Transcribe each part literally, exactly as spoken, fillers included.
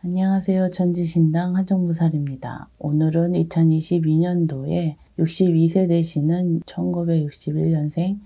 안녕하세요. 천지신당 한정무살입니다. 오늘은 이천이십이 년도에 육십이 세 되시는 천구백육십일 년생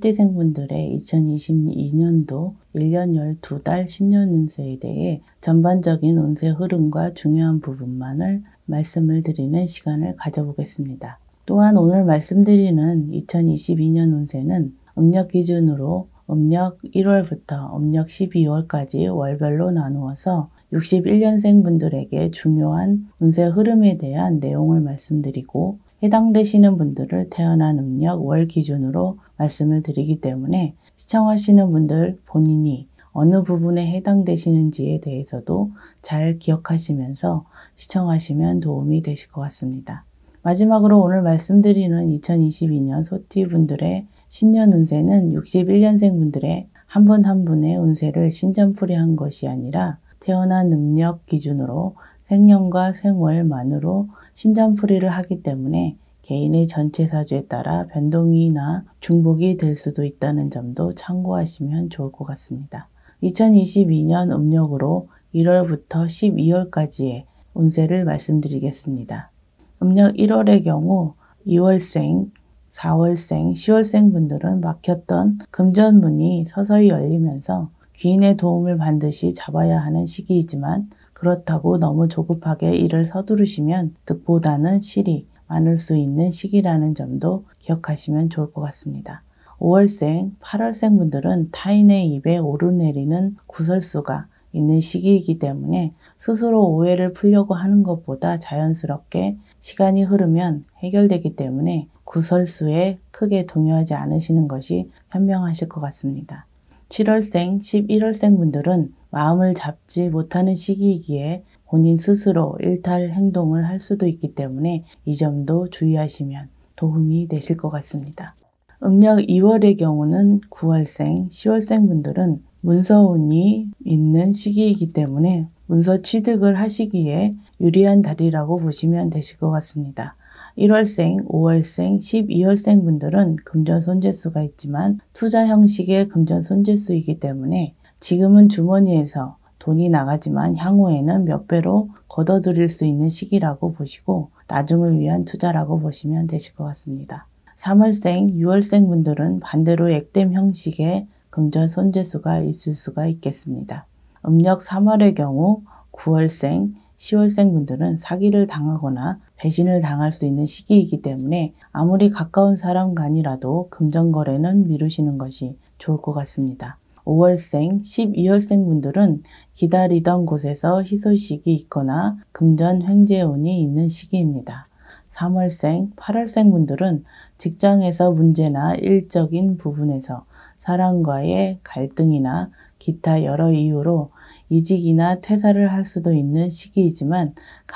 소띠생분들의 이천이십이 년도 일 년 열두 달 신년 운세에 대해 전반적인 운세 흐름과 중요한 부분만을 말씀을 드리는 시간을 가져보겠습니다. 또한 오늘 말씀드리는 이천이십이 년 운세는 음력 기준으로 음력 일 월부터 음력 십이 월까지 월별로 나누어서 육십일 년생 분들에게 중요한 운세 흐름에 대한 내용을 말씀드리고 해당되시는 분들을 태어난 음력 월 기준으로 말씀을 드리기 때문에 시청하시는 분들 본인이 어느 부분에 해당되시는지에 대해서도 잘 기억하시면서 시청하시면 도움이 되실 것 같습니다. 마지막으로 오늘 말씀드리는 이천이십이 년 소띠 분들의 신년 운세는 육십일 년생 분들의 한 분 한 분의 운세를 신점풀이한 것이 아니라 태어난 음력 기준으로 생년과 생월만으로 신점풀이를 하기 때문에 개인의 전체 사주에 따라 변동이나 중복이 될 수도 있다는 점도 참고하시면 좋을 것 같습니다. 이천이십이 년 음력으로 일 월부터 십이 월까지의 운세를 말씀드리겠습니다. 음력 일 월의 경우 이 월생, 사 월생, 시 월생 분들은 막혔던 금전문이 서서히 열리면서 귀인의 도움을 반드시 잡아야 하는 시기이지만 그렇다고 너무 조급하게 일을 서두르시면 득보다는 실이 많을 수 있는 시기라는 점도 기억하시면 좋을 것 같습니다. 오 월생, 팔 월생 분들은 타인의 입에 오르내리는 구설수가 있는 시기이기 때문에 스스로 오해를 풀려고 하는 것보다 자연스럽게 시간이 흐르면 해결되기 때문에 구설수에 크게 동요하지 않으시는 것이 현명하실 것 같습니다. 칠 월생, 십일 월생 분들은 마음을 잡지 못하는 시기이기에 본인 스스로 일탈 행동을 할 수도 있기 때문에 이 점도 주의하시면 도움이 되실 것 같습니다. 음력 이 월의 경우는 구 월생, 시 월생 분들은 문서운이 있는 시기이기 때문에 문서 취득을 하시기에 유리한 달이라고 보시면 되실 것 같습니다. 일 월생, 오 월생, 십이 월생 분들은 금전 손재수가 있지만 투자 형식의 금전 손재수이기 때문에 지금은 주머니에서 돈이 나가지만 향후에는 몇 배로 걷어들일 수 있는 시기라고 보시고 나중을 위한 투자라고 보시면 되실 것 같습니다. 삼 월생, 유 월생 분들은 반대로 액땜 형식의 금전 손재수가 있을 수가 있겠습니다. 음력 삼 월의 경우 구 월생, 시 월생 분들은 사기를 당하거나 배신을 당할 수 있는 시기이기 때문에 아무리 가까운 사람 간이라도 금전거래는 미루시는 것이 좋을 것 같습니다. 오 월생, 십이 월생 분들은 기다리던 곳에서 희소식이 있거나 금전 횡재운이 있는 시기입니다. 삼 월생, 팔 월생 분들은 직장에서 문제나 일적인 부분에서 사람과의 갈등이나 기타 여러 이유로 이직이나 퇴사를 할 수도 있는 시기이지만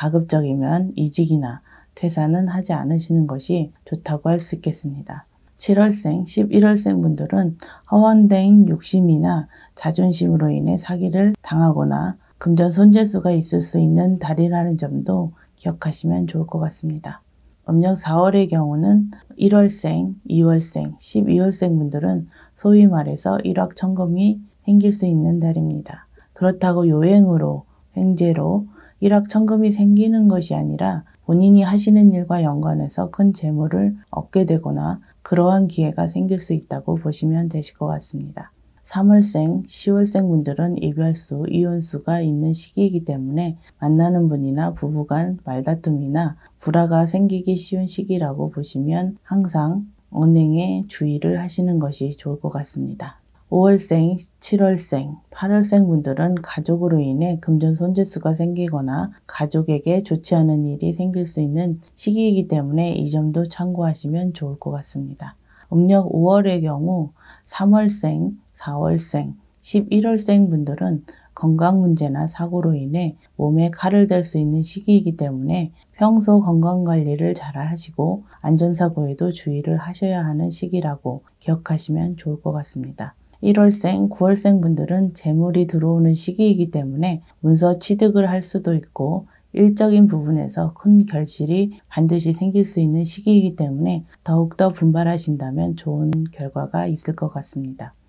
가급적이면 이직이나 퇴사는 하지 않으시는 것이 좋다고 할 수 있겠습니다. 칠 월생, 십일 월생 분들은 허황된 욕심이나 자존심으로 인해 사기를 당하거나 금전 손재수가 있을 수 있는 달이라는 점도 기억하시면 좋을 것 같습니다. 음력 사 월의 경우는 일 월생, 이 월생, 십이 월생 분들은 소위 말해서 일확천금이 생길 수 있는 달입니다. 그렇다고 요행으로, 횡재로 일확천금이 생기는 것이 아니라 본인이 하시는 일과 연관해서 큰 재물을 얻게 되거나 그러한 기회가 생길 수 있다고 보시면 되실 것 같습니다. 삼 월생, 시 월생 분들은 이별수, 이혼수가 있는 시기이기 때문에 만나는 분이나 부부간 말다툼이나 불화가 생기기 쉬운 시기라고 보시면 항상 언행에 주의를 하시는 것이 좋을 것 같습니다. 오 월생, 칠 월생, 팔 월생 분들은 가족으로 인해 금전 손재수가 생기거나 가족에게 좋지 않은 일이 생길 수 있는 시기이기 때문에 이 점도 참고하시면 좋을 것 같습니다. 음력 오 월의 경우 삼 월생, 사 월생, 십일 월생 분들은 건강 문제나 사고로 인해 몸에 칼을 댈 수 있는 시기이기 때문에 평소 건강관리를 잘 하시고 안전사고에도 주의를 하셔야 하는 시기라고 기억하시면 좋을 것 같습니다. 일 월생, 구 월생 분들은 재물이 들어오는 시기이기 때문에 문서 취득을 할 수도 있고 일적인 부분에서 큰 결실이 반드시 생길 수 있는 시기이기 때문에 더욱더 분발하신다면 좋은 결과가 있을 것 같습니다.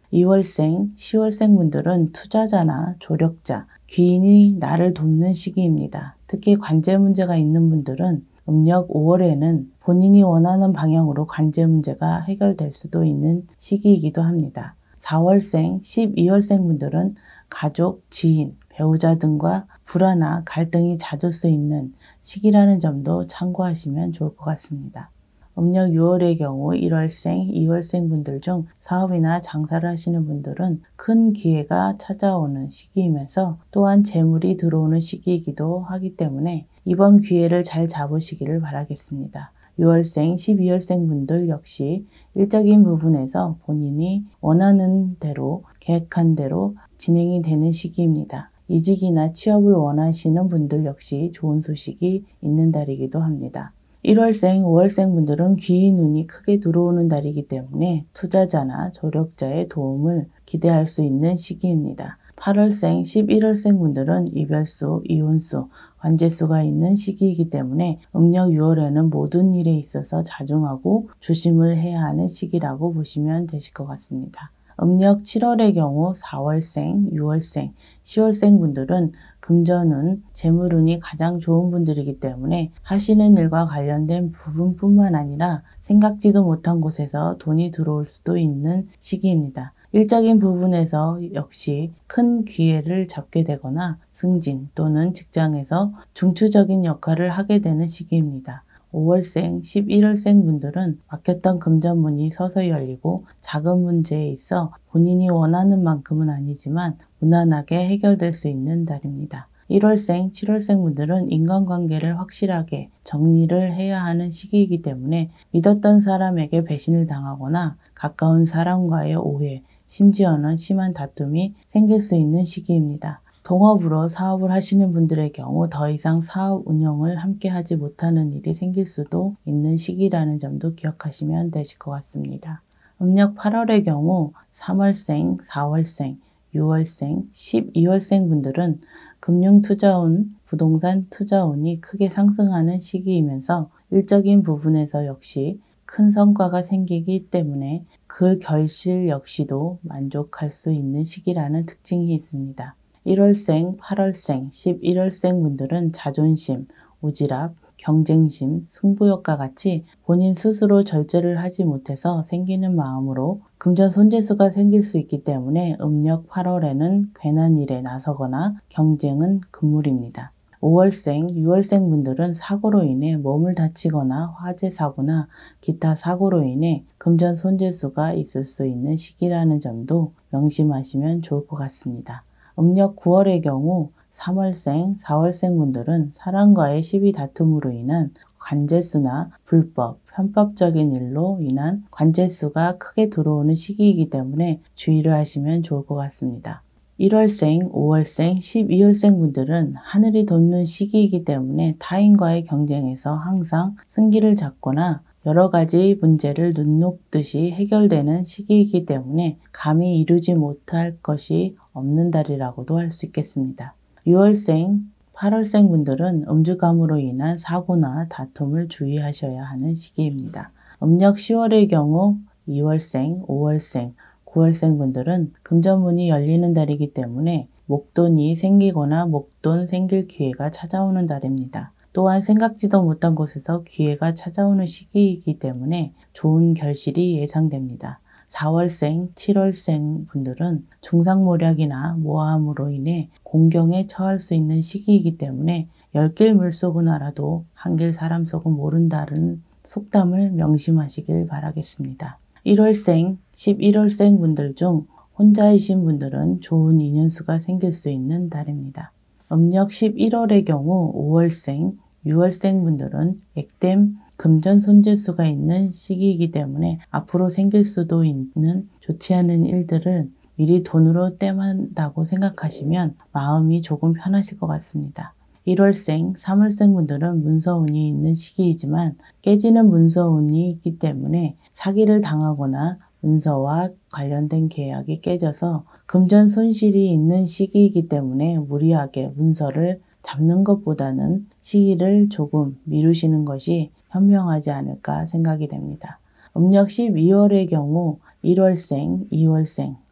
이월생, 시월생 분들은 투자자나 조력자, 귀인이 나를 돕는 시기입니다. 특히 관제 문제가 있는 분들은 음력 오월에는 본인이 원하는 방향으로 관제 문제가 해결될 수도 있는 시기이기도 합니다. 사월생, 십이월생 분들은 가족, 지인, 배우자 등과 불화나 갈등이 잦을 수 있는 시기라는 점도 참고하시면 좋을 것 같습니다. 음력 유월의 경우 일월생, 이월생 분들 중 사업이나 장사를 하시는 분들은 큰 기회가 찾아오는 시기이면서 또한 재물이 들어오는 시기이기도 하기 때문에 이번 기회를 잘 잡으시기를 바라겠습니다. 유월생, 십이월생 분들 역시 일적인 부분에서 본인이 원하는 대로 계획한 대로 진행이 되는 시기입니다. 이직이나 취업을 원하시는 분들 역시 좋은 소식이 있는 달이기도 합니다. 일월생, 오월생 분들은 귀인 운이 크게 들어오는 달이기 때문에 투자자나 조력자의 도움을 기대할 수 있는 시기입니다. 팔월생, 십일월생 분들은 이별수, 이혼수, 관제수가 있는 시기이기 때문에 음력 유월에는 모든 일에 있어서 자중하고 조심을 해야 하는 시기라고 보시면 되실 것 같습니다. 음력 칠월의 경우 사월생, 유월생, 시월생 분들은 금전운, 재물운이 가장 좋은 분들이기 때문에 하시는 일과 관련된 부분뿐만 아니라 생각지도 못한 곳에서 돈이 들어올 수도 있는 시기입니다. 일적인 부분에서 역시 큰 기회를 잡게 되거나 승진 또는 직장에서 중추적인 역할을 하게 되는 시기입니다. 오월생, 십일월생 분들은 막혔던 금전문이 서서히 열리고 작은 문제에 있어 본인이 원하는 만큼은 아니지만 무난하게 해결될 수 있는 달입니다. 일월생, 칠월생 분들은 인간관계를 확실하게 정리를 해야 하는 시기이기 때문에 믿었던 사람에게 배신을 당하거나 가까운 사람과의 오해, 심지어는 심한 다툼이 생길 수 있는 시기입니다. 동업으로 사업을 하시는 분들의 경우 더 이상 사업 운영을 함께 하지 못하는 일이 생길 수도 있는 시기라는 점도 기억하시면 되실 것 같습니다. 음력 팔월의 경우 삼월생, 사월생, 유월생, 십이월생 분들은 금융투자운, 부동산 투자운이 크게 상승하는 시기이면서 일적인 부분에서 역시 큰 성과가 생기기 때문에 그 결실 역시도 만족할 수 있는 시기라는 특징이 있습니다. 일월생, 팔월생, 십일월생 분들은 자존심, 오지랖, 경쟁심, 승부욕과 같이 본인 스스로 절제를 하지 못해서 생기는 마음으로 금전 손재수가 생길 수 있기 때문에 음력 팔월에는 괜한 일에 나서거나 경쟁은 금물입니다. 오월생, 유월생 분들은 사고로 인해 몸을 다치거나 화재 사고나 기타 사고로 인해 금전 손재수가 있을 수 있는 시기라는 점도 명심하시면 좋을 것 같습니다. 음력 구월의 경우 삼월생, 사월생 분들은 사람과의 시비 다툼으로 인한 관제수나 불법, 편법적인 일로 인한 관제수가 크게 들어오는 시기이기 때문에 주의를 하시면 좋을 것 같습니다. 일월생, 오월생, 십이월생 분들은 하늘이 돕는 시기이기 때문에 타인과의 경쟁에서 항상 승기를 잡거나 여러 가지 문제를 눈 녹듯이 해결되는 시기이기 때문에 감히 이루지 못할 것이 없는 달이라고도 할 수 있겠습니다. 유월생, 팔월생 분들은 음주감으로 인한 사고나 다툼을 주의하셔야 하는 시기입니다. 음력 시월의 경우 이월생, 오월생, 구월생 분들은 금전문이 열리는 달이기 때문에 목돈이 생기거나 목돈 생길 기회가 찾아오는 달입니다. 또한 생각지도 못한 곳에서 기회가 찾아오는 시기이기 때문에 좋은 결실이 예상됩니다. 사월생, 칠월생 분들은 중상모략이나 모함으로 인해 공경에 처할 수 있는 시기이기 때문에 열 길 물속은 알아도 한 길 사람 속은 모른다는 속담을 명심하시길 바라겠습니다. 일월생, 십일월생 분들 중 혼자이신 분들은 좋은 인연수가 생길 수 있는 달입니다. 음력 십일월의 경우 오월생, 유월생 분들은 액땜, 금전 손재수가 있는 시기이기 때문에 앞으로 생길 수도 있는 좋지 않은 일들을 미리 돈으로 땜한다고 생각하시면 마음이 조금 편하실 것 같습니다. 일월생, 삼월생 분들은 문서운이 있는 시기이지만 깨지는 문서운이 있기 때문에 사기를 당하거나 문서와 관련된 계약이 깨져서 금전 손실이 있는 시기이기 때문에 무리하게 문서를 잡는 것보다는 시기를 조금 미루시는 것이 현명하지 않을까 생각이 됩니다. 음력 십이월의 경우 일월생, 이월생,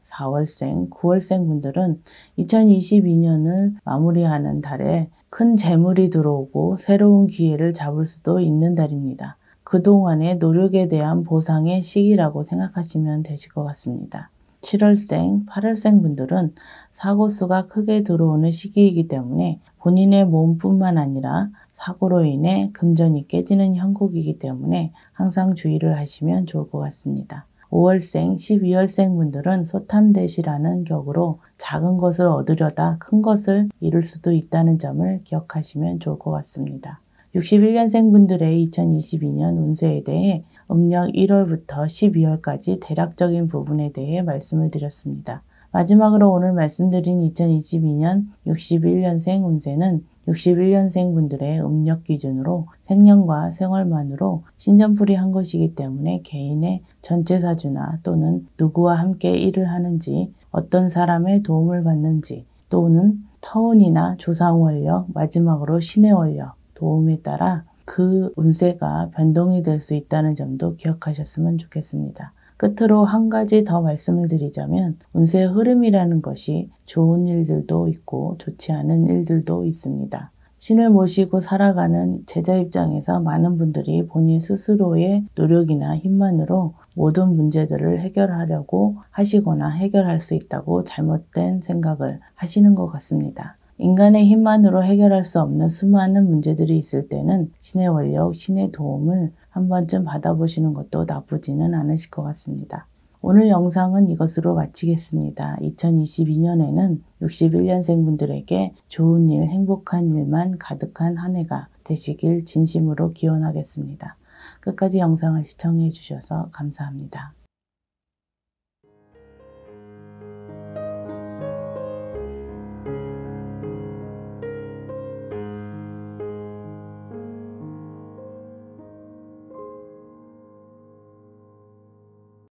사월생, 구월생 분들은 이천이십이 년을 마무리하는 달에 큰 재물이 들어오고 새로운 기회를 잡을 수도 있는 달입니다. 그동안의 노력에 대한 보상의 시기라고 생각하시면 되실 것 같습니다. 칠월생, 팔월생 분들은 사고수가 크게 들어오는 시기이기 때문에 본인의 몸뿐만 아니라 사고로 인해 금전이 깨지는 형국이기 때문에 항상 주의를 하시면 좋을 것 같습니다. 오월생, 십이월생 분들은 소탐대시라는 격으로 작은 것을 얻으려다 큰 것을 이룰 수도 있다는 점을 기억하시면 좋을 것 같습니다. 육십일 년생 분들의 이천이십이 년 운세에 대해 음력 일월부터 십이월까지 대략적인 부분에 대해 말씀을 드렸습니다. 마지막으로 오늘 말씀드린 이천이십이 년 육십일 년생 운세는 육십일 년생 분들의 음력 기준으로 생년과 생월만으로 신전풀이한 것이기 때문에 개인의 전체 사주나 또는 누구와 함께 일을 하는지, 어떤 사람의 도움을 받는지, 또는 터운이나 조상원력, 마지막으로 신의 원력, 도움에 따라 그 운세가 변동이 될 수 있다는 점도 기억하셨으면 좋겠습니다. 끝으로 한 가지 더 말씀을 드리자면 운세의 흐름이라는 것이 좋은 일들도 있고 좋지 않은 일들도 있습니다. 신을 모시고 살아가는 제자 입장에서 많은 분들이 본인 스스로의 노력이나 힘만으로 모든 문제들을 해결하려고 하시거나 해결할 수 있다고 잘못된 생각을 하시는 것 같습니다. 인간의 힘만으로 해결할 수 없는 수많은 문제들이 있을 때는 신의 원력, 신의 도움을 한 번쯤 받아보시는 것도 나쁘지는 않으실 것 같습니다. 오늘 영상은 이것으로 마치겠습니다. 이천이십이 년에는 육십일 년생 분들에게 좋은 일, 행복한 일만 가득한 한 해가 되시길 진심으로 기원하겠습니다. 끝까지 영상을 시청해 주셔서 감사합니다.